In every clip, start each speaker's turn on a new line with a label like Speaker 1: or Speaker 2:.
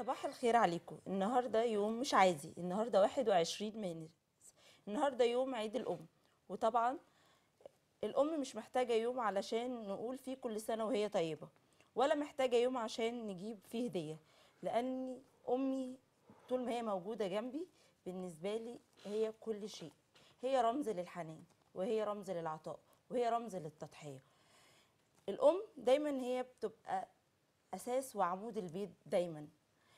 Speaker 1: صباح الخير عليكم. النهارده يوم مش عادي، النهارده 21 مارس. النهارده يوم عيد الأم. وطبعا الأم مش محتاجة يوم علشان نقول فيه كل سنة وهي طيبة، ولا محتاجة يوم عشان نجيب فيه هدية، لأن أمي طول ما هي موجودة جنبي بالنسبة لي هي كل شيء. هي رمز للحنان، وهي رمز للعطاء، وهي رمز للتضحية. الأم دايما هي بتبقى أساس وعمود البيت دايما.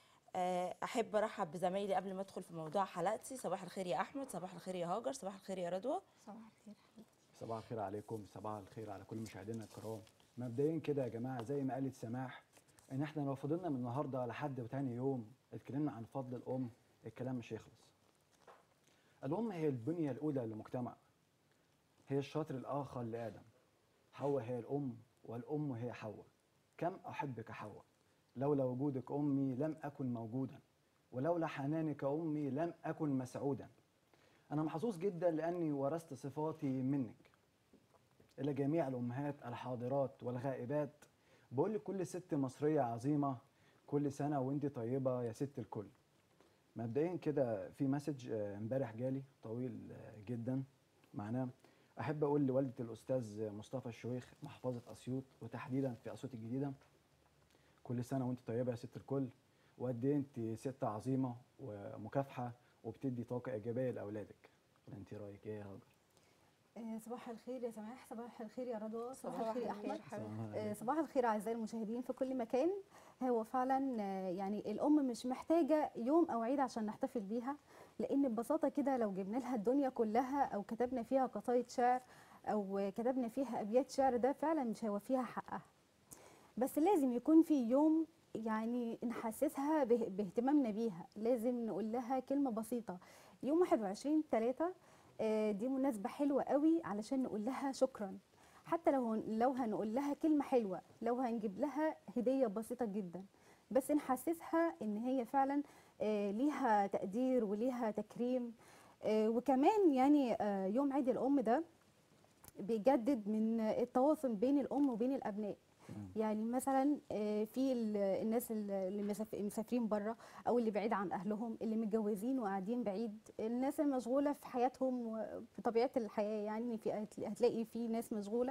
Speaker 1: احب ارحب بزمايلي قبل ما ادخل في موضوع حلقتي. صباح الخير يا احمد، صباح الخير يا هاجر، صباح الخير يا رضوى.
Speaker 2: صباح الخير حبيبتي.
Speaker 3: صباح الخير عليكم، صباح الخير على كل مشاهدينا الكرام. مبدئيا كده يا جماعه، زي ما قالت سماح، ان احنا لو فضلنا من النهارده لحد تاني يوم اتكلمنا عن فضل الام، الكلام مش هيخلص. الام هي البنيه الاولى للمجتمع، هي الشاطر الاخر لادم. حواء هي الام، والام هي حواء. كم احبك حواء، لولا وجودك امي لم اكن موجودا، ولولا حنانك امي لم اكن مسعودا. انا محظوظ جدا لاني ورثت صفاتي منك. إلى جميع الأمهات الحاضرات والغائبات بقول لكل ست مصرية عظيمة، كل سنة وانت طيبة يا ست الكل. مبدئيا كده في مسج امبارح جالي طويل جدا، معناه أحب أقول لوالدة الأستاذ مصطفى الشويخ محافظة أسيوط، وتحديدا في أسيوط الجديدة، كل سنة وانت طيبة يا ست الكل، وقد إيه انت ست عظيمة ومكافحة وبتدي طاقة إيجابية لأولادك. انت رأيك إيه يا هاجر؟
Speaker 2: صباح الخير يا سماح، صباح الخير يا رضوى، صباح
Speaker 1: صباح
Speaker 2: الخير يا
Speaker 1: الخير
Speaker 2: احمد.
Speaker 1: حبيبتي.
Speaker 2: صباح الخير اعزائي المشاهدين في كل مكان. هو فعلا يعني الام مش محتاجه يوم او عيد عشان نحتفل بيها، لان ببساطه كده لو جبنا لها الدنيا كلها او كتبنا فيها قصايد شعر او كتبنا فيها ابيات شعر، ده فعلا مش هيوفيها حقها. بس لازم يكون في يوم يعني نحسسها باهتمامنا بيها، لازم نقول لها كلمة بسيطة. يوم 21/3 دي مناسبة حلوة قوي علشان نقول لها شكرا. حتى لو هنقول لها كلمة حلوة، لو هنجيب لها هدية بسيطة جدا، بس نحسسها ان هي فعلا ليها تقدير وليها تكريم. وكمان يعني يوم عيد الأم ده بيجدد من التواصل بين الأم وبين الأبناء. يعني مثلا في الناس اللي مسافرين بره، او اللي بعيد عن اهلهم، اللي متجوزين وقاعدين بعيد، الناس المشغوله في حياتهم بطبيعه الحياه، يعني هتلاقي في ناس مشغوله.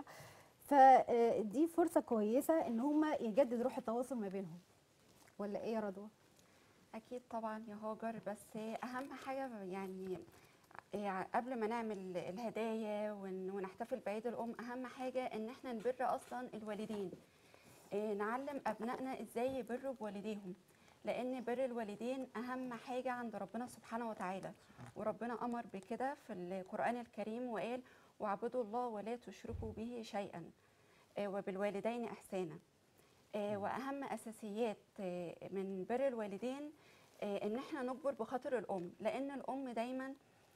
Speaker 2: فدي فرصه كويسه ان هم يجدد روح التواصل ما بينهم. ولا ايه يا رضوى؟
Speaker 4: أكيد طبعا يا هاجر، بس أهم حاجة يعني قبل ما نعمل الهدايا ونحتفل بعيد الأم، أهم حاجة إن احنا نبر أصلا الوالدين. نعلم أبنائنا إزاي يبروا بوالديهم، لأن بر الوالدين أهم حاجة عند ربنا سبحانه وتعالى. وربنا أمر بكده في القرآن الكريم وقال: واعبدوا الله ولا تشركوا به شيئا وبالوالدين إحسانا. واهم اساسيات من بر الوالدين ان احنا نجبر بخاطر الام، لان الام دايما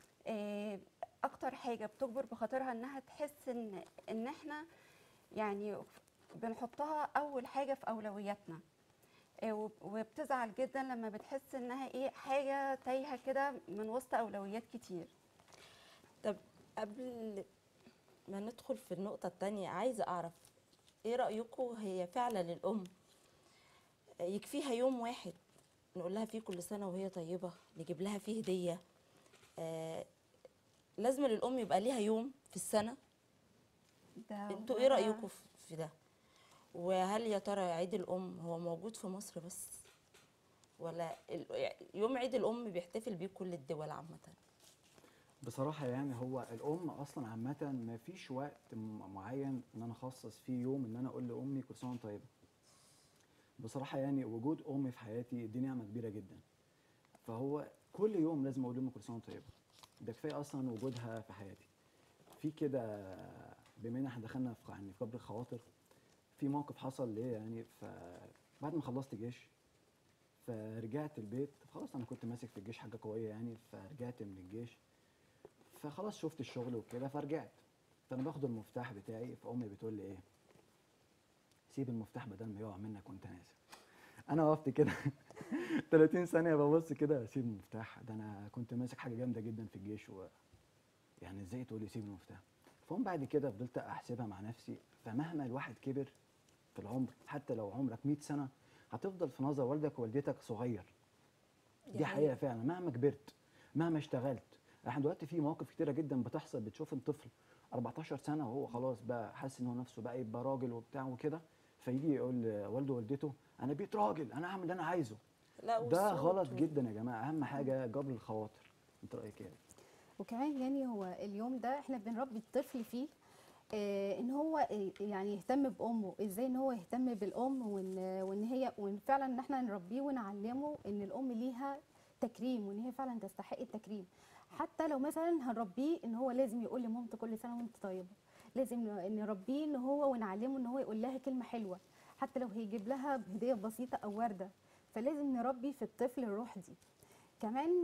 Speaker 4: اكتر حاجه بتجبر بخاطرها انها تحس ان احنا يعني بنحطها اول حاجه في اولوياتنا. وبتزعل جدا لما بتحس انها حاجه تايهه كده من وسط اولويات كتير.
Speaker 1: طب قبل ما ندخل في النقطة التانية، عايزة اعرف ايه رأيكم؟ هي فعلا الام يكفيها يوم واحد نقول لها فيه كل سنة وهي طيبة، نجيب لها فيه هدية؟ لازم للام يبقى ليها يوم في السنة؟
Speaker 4: ده
Speaker 1: انتوا ايه
Speaker 4: ولا
Speaker 1: رأيكم في ده؟ وهل يا ترى عيد الام هو موجود في مصر بس، ولا يوم عيد الام بيحتفل بيه كل الدول عامة؟
Speaker 3: بصراحة يعني هو الأم أصلا عامة ما فيش وقت معين إن أنا أخصص فيه يوم إن أنا أقول لأمي كل سنة وأنت طيبة. بصراحة يعني وجود أمي في حياتي دي نعمة كبيرة جدا، فهو كل يوم لازم أقول لأمي كل سنة وأنت طيبة. ده كفاية أصلا وجودها في حياتي. في كده، بما إن إحنا دخلنا في يعني في جبر الخواطر، في موقف حصل ليا يعني بعد ما خلصت جيش، فرجعت البيت. خلاص أنا كنت ماسك في الجيش حاجة قوية يعني، فرجعت من الجيش، فخلاص شفت الشغل وكده فرجعت. فانا باخد المفتاح بتاعي، فامي بتقول لي ايه؟ سيب المفتاح بدل ما يقع منك وانت نازل. انا وقفت كده 30 ثانيه ببص كده، سيب المفتاح؟ ده انا كنت ماسك حاجه جامده جدا في الجيش، يعني ازاي تقول لي سيب المفتاح؟ فهم بعد كده فضلت احسبها مع نفسي، فمهما الواحد كبر في العمر، حتى لو عمرك 100 سنه، هتفضل في نظر والدك ووالدتك صغير.
Speaker 1: دي
Speaker 3: دي حقيقه
Speaker 1: حقيقة.
Speaker 3: فعلا مهما كبرت، مهما اشتغلت. احنا دلوقتي في مواقف كتيره جدا بتحصل، بتشوف الطفل 14 سنه وهو خلاص بقى حاسس ان هو نفسه بقى يبقى راجل وبتاع وكده، فيجي يقول لوالده ووالدته انا بقيت راجل، انا هعمل اللي انا عايزه.
Speaker 1: لا
Speaker 3: ده
Speaker 1: والصوت
Speaker 3: غلط جدا يا جماعه. اهم حاجه جبر الخواطر. انت رايك ايه؟
Speaker 2: وكمان يعني هو اليوم ده احنا بنربي الطفل فيه ان هو يعني يهتم بامه، ازاي ان هو يهتم بالام، وان فعلا ان احنا نربيه ونعلمه ان الام ليها تكريم، وان هي فعلا تستحق التكريم. حتى لو مثلا هنربيه ان هو لازم يقول لمامته كل سنه وانت طيبه، لازم نربيه ان هو ونعلمه ان هو يقول لها كلمه حلوه، حتى لو هيجيب لها هديه بسيطه او ورده. فلازم نربي في الطفل الروح دي. كمان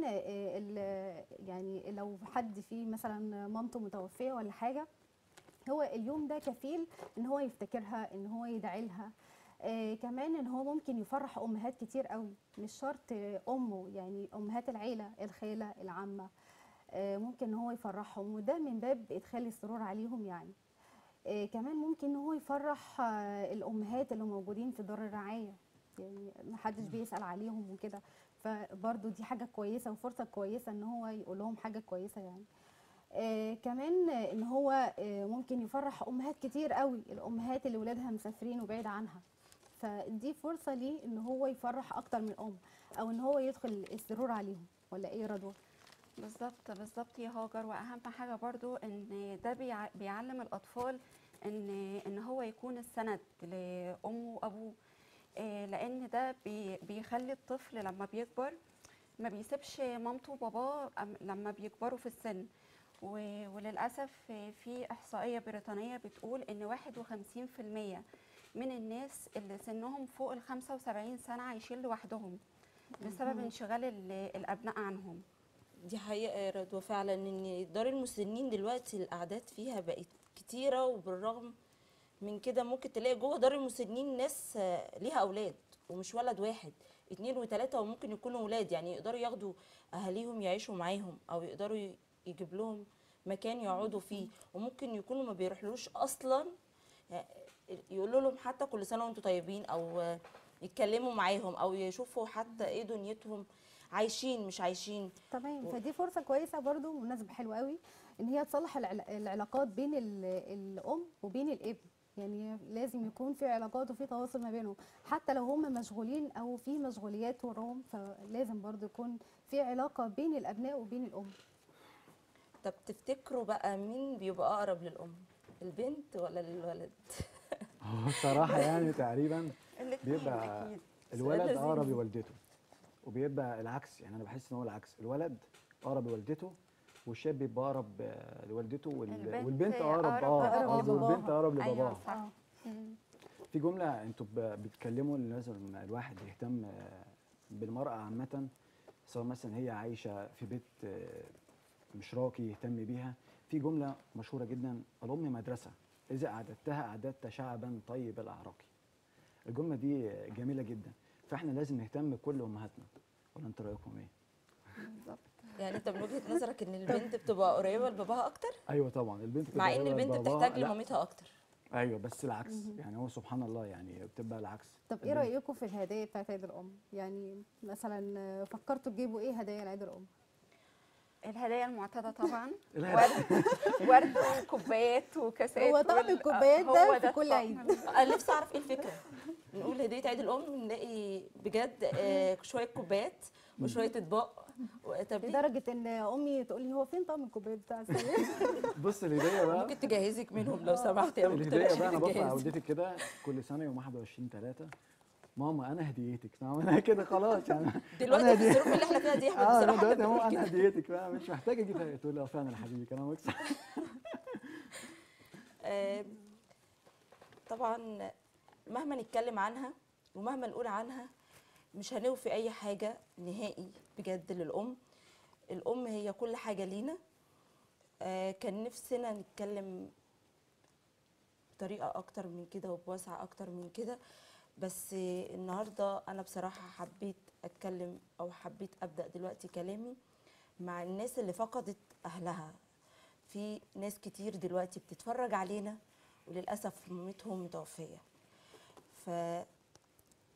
Speaker 2: يعني لو حد فيه مثلا مامته متوفيه ولا حاجه، هو اليوم ده كفيل ان هو يفتكرها، ان هو يدعي لها. كمان ان هو ممكن يفرح امهات كتير قوي، مش شرط امه، يعني امهات العيله، الخاله، العمه. ممكن ان هو يفرحهم، وده من باب ادخال السرور عليهم يعني. كمان ممكن ان هو يفرح الامهات اللي موجودين في دار الرعايه، يعني محدش بيسال عليهم وكده. فبرضه دي حاجه كويسه وفرصه كويسه ان هو يقول لهم حاجه كويسه يعني. كمان ان هو ممكن يفرح امهات كتير قوي، الامهات اللي ولادها مسافرين وبعيد عنها. فدي فرصه ليه ان هو يفرح اكتر من ام، او ان هو يدخل السرور عليهم. ولا ايه يا رضوى؟
Speaker 4: بالظبط بالظبط يا هاجر. واهم حاجه برضو ان ده بيعلم الاطفال ان هو يكون السند لامه وابوه. لان ده بيخلي الطفل لما بيكبر ما بيسيبش مامته وباباه لما بيكبروا في السن. وللاسف في احصائيه بريطانيه بتقول ان 51% من الناس اللي سنهم فوق ال 75 سنه عايشين لوحدهم بسبب انشغال الابناء عنهم.
Speaker 1: دي حقيقة يا رضوى فعلا، ان دار المسنين دلوقتي الاعداد فيها بقت كتيرة، وبالرغم من كده ممكن تلاقي جوه دار المسنين ناس ليها اولاد، ومش ولد واحد، 2 و3، وممكن يكونوا ولاد، يعني يقدروا ياخدوا اهاليهم يعيشوا معاهم، او يقدروا يجيب لهم مكان يقعدوا فيه، وممكن يكونوا ما بيروحلوش اصلا، يعني يقولوا لهم حتى كل سنة وانتم طيبين، او يتكلموا معاهم، او يشوفوا حتى ايه دنيتهم، عايشين مش عايشين.
Speaker 2: تمام. فدي فرصه كويسه برضو، مناسبه حلوه قوي ان هي تصلح العلاقات بين الام وبين الابن. يعني لازم يكون في علاقات وفي تواصل ما بينهم، حتى لو هم مشغولين او في مشغوليات وراهم، فلازم برضو يكون في علاقه بين الابناء وبين الام.
Speaker 1: طب تفتكروا بقى مين بيبقى اقرب للام، البنت ولا الولد؟
Speaker 3: هو الصراحه يعني تقريبا
Speaker 4: الاثنين
Speaker 3: بيبقى
Speaker 4: اكيد.
Speaker 3: الولد
Speaker 1: سؤال
Speaker 3: اقرب
Speaker 1: لذيذ.
Speaker 3: لوالدته، وبيبقى العكس. يعني انا بحس ان هو العكس، الولد اقرب لوالدته، والشاب بيبقى اقرب لوالدته، والبنت اقرب
Speaker 2: أقرب
Speaker 3: قصدي والبنت
Speaker 2: لباباها.
Speaker 3: اقرب
Speaker 4: ايوه
Speaker 3: لباباها.
Speaker 4: صح.
Speaker 3: في جمله انتوا بتتكلموا ان لازم الواحد يهتم بالمراه عامه، سواء مثلا هي عايشه في بيت مش راقي يهتم بيها. في جمله مشهوره جدا: الام مدرسه، اذا اعددتها اعددت شعبا طيب الاعراق. الجمله دي جميله جدا، فاحنا لازم نهتم بكل امهاتنا. ولا انت رايكم ايه؟
Speaker 4: بالظبط.
Speaker 1: يعني انت من وجهة نظرك ان البنت بتبقى قريبة لباباها اكتر،
Speaker 3: ايوه طبعا البنت بتبقى
Speaker 1: مع ان
Speaker 3: قريبة
Speaker 1: البنت
Speaker 3: لباباها.
Speaker 1: بتحتاج
Speaker 3: لا،
Speaker 1: لمامتها اكتر؟
Speaker 3: ايوه بس العكس. يعني هو سبحان الله يعني بتبقى العكس.
Speaker 2: طب ايه
Speaker 3: البنت-
Speaker 2: رايكم في الهدايا بتاعت عيد الام؟ يعني مثلا فكرتوا تجيبوا ايه هدايا لعيد الام؟
Speaker 4: الهدايا المعتاده طبعا
Speaker 3: الهدايا.
Speaker 4: ورد وكوبايات وكاسات
Speaker 2: هو طقم الكوبايات ده
Speaker 4: هو
Speaker 2: في كل
Speaker 4: الطقم.
Speaker 2: عيد.
Speaker 1: انا نفسي اعرف ايه الفكرة. نقول هدية عيد الام نلاقي بجد شوية كوبايات وشوية اطباق. طب ليه؟
Speaker 2: لدرجه ان امي تقول لي هو فين طقم الكوبايات بتاع السنه؟
Speaker 3: بص الهديه بقى،
Speaker 1: ممكن تجهزك منهم لو سمحت يا ممكن
Speaker 3: الهديه
Speaker 1: تروحي
Speaker 3: بقى انا بفرح
Speaker 1: تجهزي.
Speaker 3: والدتي كده كل سنه يوم 21/3: ماما انا هديتك. فاهم؟ انا كده خلاص يعني. انا
Speaker 1: دلوقتي في الظروف اللي احنا فيها دي احنا
Speaker 3: اه انا
Speaker 1: بصراحة
Speaker 3: دلوقتي يا
Speaker 1: احنا
Speaker 3: ماما
Speaker 1: بنقول
Speaker 3: انا
Speaker 1: كده.
Speaker 3: هديتك بقى، مش محتاجه اجيب هدية. تقول لي اه فعلا يا حبيبي كلامك صح.
Speaker 1: آه، طبعا مهما نتكلم عنها ومهما نقول عنها مش هنوفي اي حاجة نهائي بجد للأم. الأم هي كل حاجة لينا. كان نفسنا نتكلم بطريقة أكتر من كده وبوسع أكتر من كده، بس النهاردة أنا بصراحة حبيت أتكلم أو حبيت أبدأ دلوقتي كلامي مع الناس اللي فقدت أهلها. في ناس كتير دلوقتي بتتفرج علينا وللأسف مامتهم متوفية. ف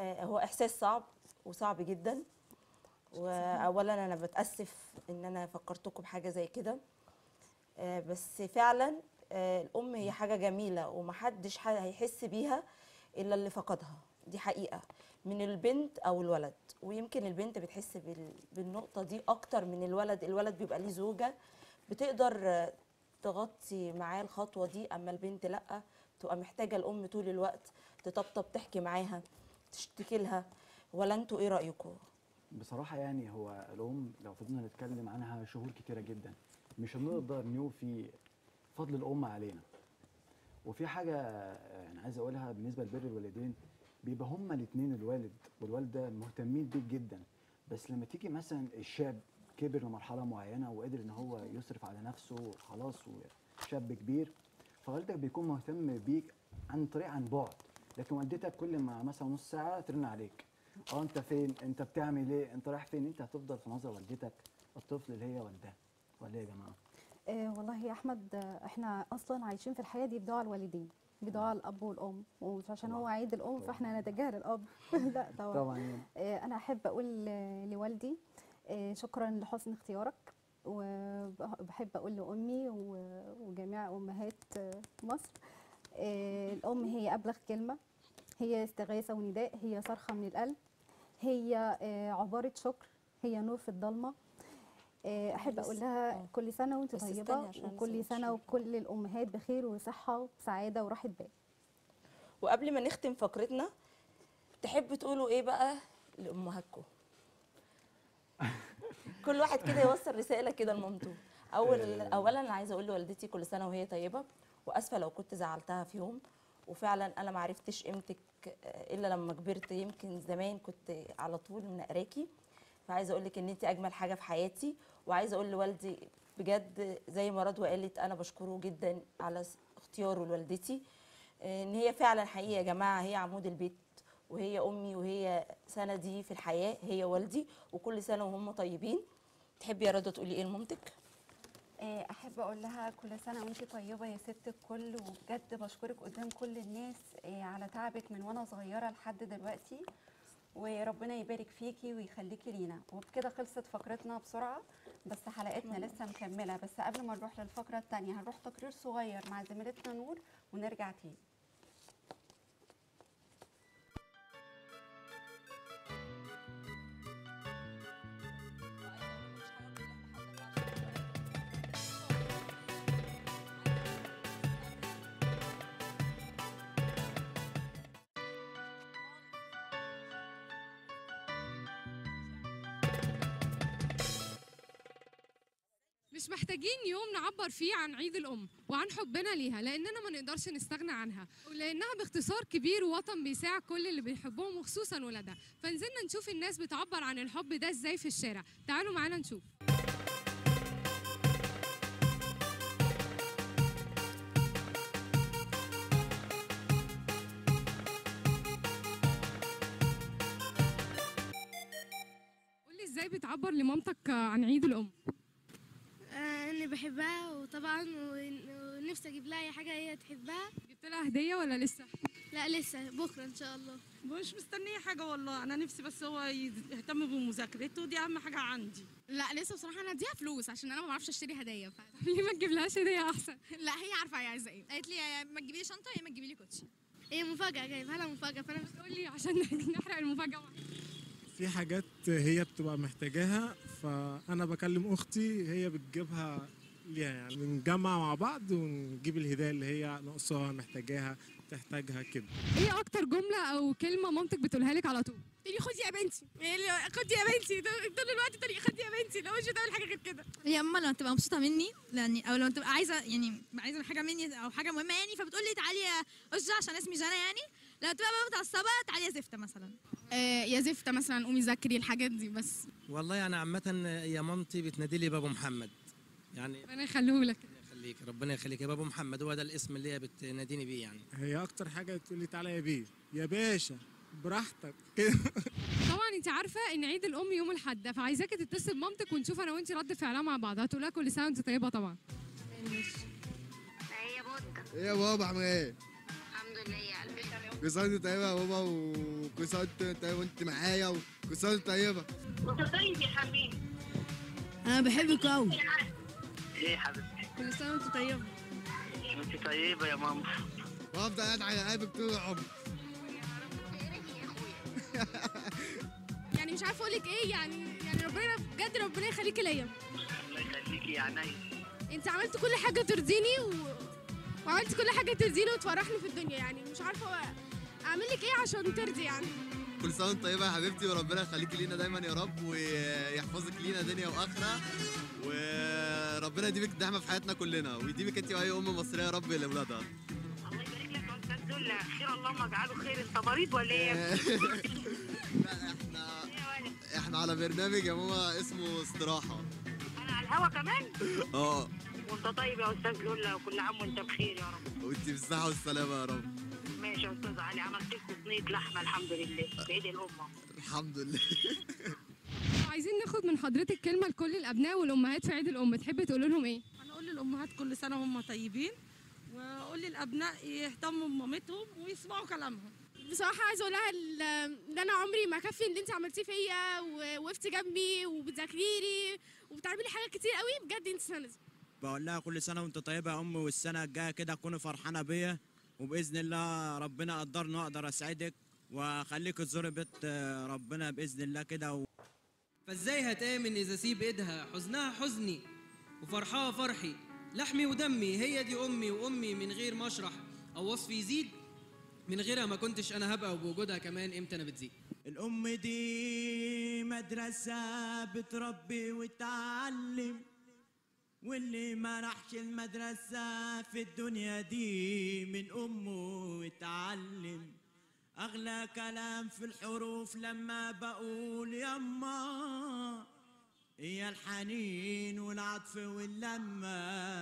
Speaker 1: هو احساس صعب وصعب جدا. واولا انا بتاسف ان انا فكرتكم بحاجه زي كده، بس فعلا الام هي حاجه جميله ومحدش هيحس بيها الا اللي فقدها. دي حقيقه، من البنت او الولد. ويمكن البنت بتحس بالنقطه دي اكتر من الولد. الولد بيبقى ليه زوجه بتقدر تغطي معاه الخطوه دي، اما البنت لا، تبقى محتاجه الام طول الوقت تطبطب، تحكي معاها، تشتكي لها. ولا انتوا ايه رايكم؟
Speaker 3: بصراحة يعني هو الأم لو فضلنا نتكلم عنها شهور كتيرة جدا مش هنقدر نوفي فضل الأم علينا. وفي حاجة يعني عايز أقولها بالنسبة لبر الوالدين، بيبقى هما الاتنين الوالد والوالدة مهتمين بيك جدا، بس لما تيجي مثلا الشاب كبر لمرحلة معينة وقدر إن هو يصرف على نفسه خلاص وشاب كبير، فوالدك بيكون مهتم بيك عن بعد. لكن والدتك كل ما مثلا نص ساعة ترن عليك، انت فين، انت بتعمل ايه، انت رايح فين، انت هتفضل في نظر والدتك الطفل اللي هي والداه. ولا ايه يا جماعه؟
Speaker 2: والله يا احمد، احنا اصلا عايشين في الحياه دي بدعاء الوالدين، بدعاء الاب والام، ومش عشان
Speaker 3: طبعاً.
Speaker 2: هو عيد الام
Speaker 3: طبعاً.
Speaker 2: فاحنا نتجاهل الاب. لا طبعا.
Speaker 3: طبعا يعني.
Speaker 2: انا احب اقول لوالدي شكرا لحسن اختيارك، وبحب اقول لامي وجميع امهات مصر، الام هي ابلغ كلمه، هي استغاثه ونداء، هي صرخه من القلب، هي عباره شكر، هي نور في الضلمه. احب اقول لها كل سنه وانت
Speaker 1: بس استني
Speaker 2: طيبه،
Speaker 1: عشان
Speaker 2: وكل
Speaker 1: نسيب
Speaker 2: سنه
Speaker 1: الشيء.
Speaker 2: وكل الامهات بخير وصحه وسعاده وراحه بال.
Speaker 1: وقبل ما نختم فقرتنا، تحبوا تقولوا ايه بقى لامهاتكم؟ كل واحد كده يوصل رساله كده لمامته. اولا انا عايزه اقول لوالدتي كل سنه وهي طيبه، واسفه لو كنت زعلتها في يوم. وفعلا انا ما عرفتش قيمتك الا لما كبرت. يمكن زمان كنت على طول منقراكي. فعايزه اقول لك ان انت اجمل حاجه في حياتي. وعايزه اقول لوالدي بجد زي ما رضوى قالت، انا بشكره جدا على اختياره لوالدتي. ان هي فعلا حقيقه يا جماعه هي عمود البيت، وهي امي، وهي سندي في الحياه، هي والدي. وكل سنه وهم طيبين. تحبي يا رضوى تقولي ايه لمامتك؟
Speaker 4: احب اقول لها كل سنه وانت طيبه يا ست الكل، وبجد بشكرك قدام كل الناس على تعبك من وانا صغيره لحد دلوقتي، وربنا يبارك فيكي ويخليكي لينا. وبكده خلصت فقرتنا بسرعه، بس حلقتنا لسه مكمله. بس قبل ما نروح للفقره الثانيه هنروح تقرير صغير مع زميلتنا نور ونرجع تاني.
Speaker 5: مش محتاجين يوم نعبر فيه عن عيد الأم وعن حبنا ليها، لأننا ما نقدرش نستغنى عنها، ولأنها باختصار كبير ووطن بيساعد كل اللي بيحبهم وخصوصا ولادها. فنزلنا نشوف الناس بتعبر عن الحب ده ازاي في الشارع. تعالوا معانا نشوف. قولي ازاي بتعبر لمامتك عن عيد الأم؟
Speaker 6: اني بحبها وطبعا ونفسي اجيب لها اي حاجه هي تحبها.
Speaker 5: جبت لها هدية ولا لسه؟
Speaker 6: لا لسه، بكره ان شاء الله.
Speaker 7: مش مستنيه حاجه والله، انا نفسي بس هو يهتم بمذاكرته، دي اهم حاجه عندي.
Speaker 8: لا لسه بصراحه، انا اديها فلوس عشان انا ما بعرفش اشتري هدايا
Speaker 5: ليه ما تجيبلهاش هدية احسن؟
Speaker 8: لا هي عارفه هي عايزه ايه، قالت لي يا ما تجيبي لي شنطه يا ما تجيبي لي كوتشي.
Speaker 6: هي مفاجاه، جايبها لها مفاجاه، فانا مش
Speaker 5: قولي عشان نحرق المفاجأة.
Speaker 9: في حاجات هي بتبقى محتاجاها، فانا بكلم اختي هي بتجيبها ليها، يعني بنجمع مع بعض ونجيب الهدايا اللي هي ناقصاها محتاجاها تحتاجها كده.
Speaker 5: ايه اكتر جملة او كلمة مامتك بتقولها لك على طول؟
Speaker 8: تقولي خدي يا بنتي، خدي يا بنتي طول الوقت، تقولي خدي يا بنتي، لو مش بتعمل حاجه غير كده. هي اما لما تبقى مبسوطه مني يعني، او لما تبقى عايزه يعني عايزه حاجه مني او حاجه مهمه يعني، فبتقول لي تعالي يا أجة عشان اسمي جانا يعني. لما تبقى بقى متعصبه تعالي يا زفته مثلا.
Speaker 6: يا زفته مثلا، قومي ذاكري، الحاجات دي بس.
Speaker 10: والله انا عامه يا مامتي بتنادي لي بابو محمد، يعني
Speaker 5: ربنا يخليهولك.
Speaker 10: يخليك، ربنا يخليك يا بابو محمد، هو ده الاسم اللي هي بتناديني بيه يعني.
Speaker 9: هي اكتر حاجه تقول لي تعالى يا بيه، يا باشا براحتك كده.
Speaker 5: طبعا انت عارفه ان عيد الام يوم الاحد، فعايزاكي تتصل بمامتك ونشوف انا وانت رد فعلها مع بعض. هتقولها كل سنه وانت طيبه طبعا.
Speaker 11: هي بودة.
Speaker 12: ايه يا بابا عامل ايه؟
Speaker 11: الحمد لله يا قلبي. كل سنه وانت طيبه يا بابا، وكل سنه وانت طيبه وانت معايا، وكل سنه وانت طيبه.
Speaker 12: وانت طيب يا حبيبي.
Speaker 8: انا بحبك قوي.
Speaker 12: ايه يا حبيبتي؟
Speaker 8: كل سنه وانت طيبه.
Speaker 12: وانت طيبه يا ماما.
Speaker 11: وافضل قاعد على قلبك طول العمر.
Speaker 5: يعني مش عارفه اقول لك ايه، يعني ربنا بجد ربنا يخليكي ليا.
Speaker 12: الله يخليكي يا عينيا.
Speaker 5: انت عملت كل حاجه ترضيني وعملت كل حاجه ترضيني وتفرحني في الدنيا، يعني مش عارفه اعمل لك ايه عشان ترضي يعني.
Speaker 11: كل سنه وانت طيبه يا حبيبتي، وربنا يخليكي لينا دايما يا رب، ويحفظك لينا دنيا واخره، وربنا يديمك الدعمه في حياتنا كلنا، ويديمك انت واي ام مصريه يا رب لاولادها.
Speaker 12: الله يبارك لك يا استاذ دولة، خير اللهم اجعله خير. انت مريض ولا ايه؟
Speaker 11: لا احنا على برنامج يا ماما اسمه استراحه.
Speaker 12: انا على الهوا كمان؟
Speaker 11: اه.
Speaker 12: وانت طيب يا استاذ دولة، وكل عام وانت بخير يا رب.
Speaker 11: وانت بالصحه والسلامه يا رب.
Speaker 12: ماشي يا استاذ علي، عملت لكم صينيه لحمه الحمد لله بعيد الامه.
Speaker 11: الحمد لله.
Speaker 5: عايزين ناخد من حضرتك كلمه لكل الابناء والامهات في عيد الام، تحبي تقول لهم ايه؟
Speaker 7: انا اقول للامهات كل سنه هم طيبين، واقول للابناء يهتموا بمامتهم ويسمعوا كلامهم.
Speaker 5: بصراحه عايزه اقول لها ان انا عمري ما كفي اللي انت عملتيه فيا، ووقفتي جنبي وبتذاكري لي وبتعملي حاجات كتير قوي، بجد انت سند.
Speaker 10: بقول لها كل سنه وانت طيبه يا امي، والسنه الجايه كده تكوني فرحانه بيا، وباذن الله ربنا قدرني واقدر اسعدك واخليك تزوري بيت ربنا باذن الله كده.
Speaker 13: فازاي هتآمن اذا سيب ايدها، حزنها حزني وفرحها فرحي، لحمي ودمي هي دي امي، وامي من غير ما اشرح او وصف يزيد، من غيرها ما كنتش انا هبقى، وبوجودها كمان امتى انا بتزيد.
Speaker 10: الام دي مدرسه بتربي وتعلم، واللي ما راحش المدرسه في الدنيا دي من امه اتعلم. اغلى كلام في الحروف لما بقول يما، هي الحنين والعطف واللمه،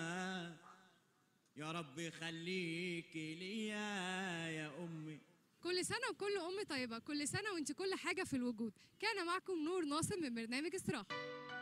Speaker 10: يا رب يخليكي ليا يا امي.
Speaker 5: كل سنه وكل ام طيبه، كل سنه وانت كل حاجه في الوجود. كان معكم نور ناصر من برنامج استراحه.